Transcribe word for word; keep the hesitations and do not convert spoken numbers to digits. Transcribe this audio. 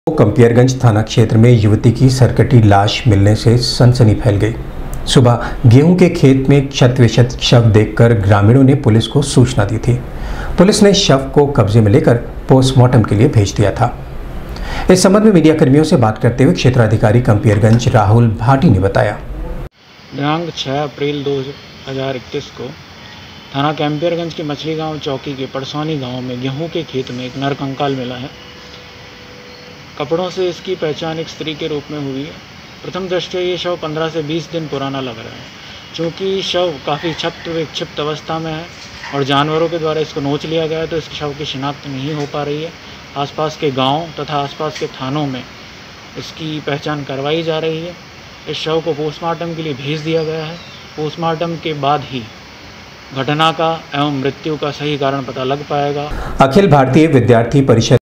कंपियरगंज थाना क्षेत्र में युवती की सरकटी लाश मिलने से सनसनी फैल गई। सुबह गेहूं के खेत में शत विशत शव देखकर ग्रामीणों ने पुलिस को सूचना दी थी। पुलिस ने शव को कब्जे में लेकर पोस्टमार्टम के लिए भेज दिया था। इस संबंध में मीडिया कर्मियों से बात करते हुए क्षेत्राधिकारी कंपियरगंज राहुल भाटी ने बताया। दिनांक छह अप्रैल दो हज़ार इक्कीस को थाना कंपियरगंज के मछली गांव चौकी के परसौनी गांव में गेहूं के खेत में एक नरकंकाल मिला है। कपड़ों से इसकी पहचान एक स्त्री के रूप में हुई है। प्रथम दृष्टया ये शव पंद्रह से बीस दिन पुराना लग रहा है। चूँकि शव काफ़ी क्षिप्त विक्षिप्त अवस्था में है और जानवरों के द्वारा इसको नोच लिया गया है, तो इसके शव की शिनाख्त नहीं हो पा रही है। आसपास के गांव तथा आसपास के थानों में इसकी पहचान करवाई जा रही है। इस शव को पोस्टमार्टम के लिए भेज दिया गया है। पोस्टमार्टम के बाद ही घटना का एवं मृत्यु का सही कारण पता लग पाएगा। अखिल भारतीय विद्यार्थी परिषद